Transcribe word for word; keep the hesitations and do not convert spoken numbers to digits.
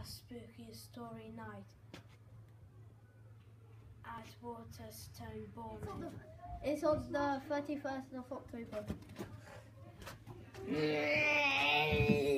spookiest story night at Waterstone Ballroom. It's on the thirty-first of October.